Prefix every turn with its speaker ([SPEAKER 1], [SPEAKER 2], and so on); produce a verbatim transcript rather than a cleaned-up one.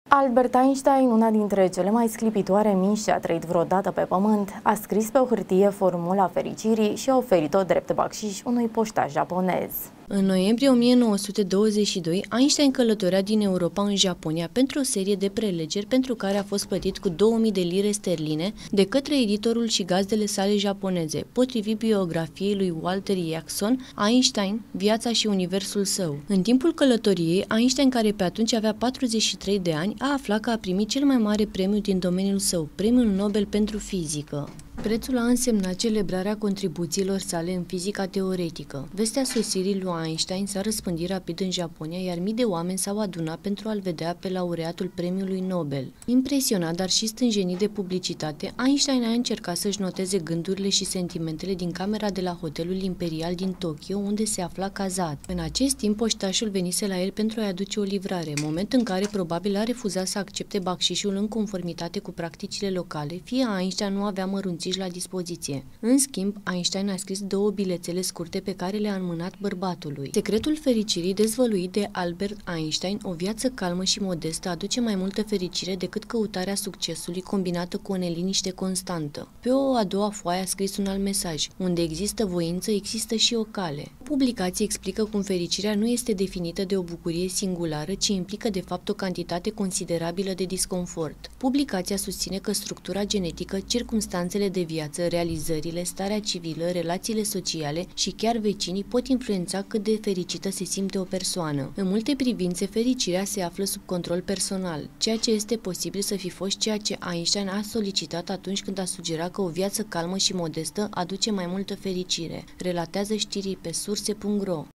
[SPEAKER 1] Albert Einstein, una dintre cele mai sclipitoare minți ce a trăit vreodată pe pământ, a scris pe o hârtie formula fericirii și a oferit-o drept bacșiș unui poștaș japonez.
[SPEAKER 2] În noiembrie o mie nouă sute douăzeci și doi, Einstein călătorea din Europa în Japonia pentru o serie de prelegeri pentru care a fost plătit cu două mii de lire sterline de către editorul și gazdele sale japoneze, potrivit biografiei lui Walter Isaacson, Einstein, viața și universul său. În timpul călătoriei, Einstein, care pe atunci avea patruzeci și trei de ani, a aflat că a primit cel mai mare premiu din domeniul său, Premiul Nobel pentru fizică. Prețul a însemnat celebrarea contribuțiilor sale în fizica teoretică. Vestea sosirii lui Einstein s-a răspândit rapid în Japonia, iar mii de oameni s-au adunat pentru a-l vedea pe laureatul premiului Nobel. Impresionat, dar și stânjenit de publicitate, Einstein a încercat să-și noteze gândurile și sentimentele din camera de la hotelul imperial din Tokyo, unde se afla cazat. În acest timp, poștașul venise la el pentru a-i aduce o livrare, moment în care probabil a refuzat să accepte bacșișul în conformitate cu practicile locale, fie Einstein nu avea mărunții la dispoziție. În schimb, Einstein a scris două bilețele scurte pe care le-a înmânat bărbatului. Secretul fericirii dezvăluit de Albert Einstein, o viață calmă și modestă, aduce mai multă fericire decât căutarea succesului combinată cu o neliniște constantă. Pe o a doua foaie a scris un alt mesaj: unde există voință, există și o cale. Publicația explică cum fericirea nu este definită de o bucurie singulară, ci implică de fapt o cantitate considerabilă de disconfort. Publicația susține că structura genetică, circumstanțele de viață, realizările, starea civilă, relațiile sociale și chiar vecinii pot influența cât de fericită se simte o persoană. În multe privințe, fericirea se află sub control personal, ceea ce este posibil să fi fost ceea ce Einstein a solicitat atunci când a sugerat că o viață calmă și modestă aduce mai multă fericire, relatează știrii pe surse punct ro.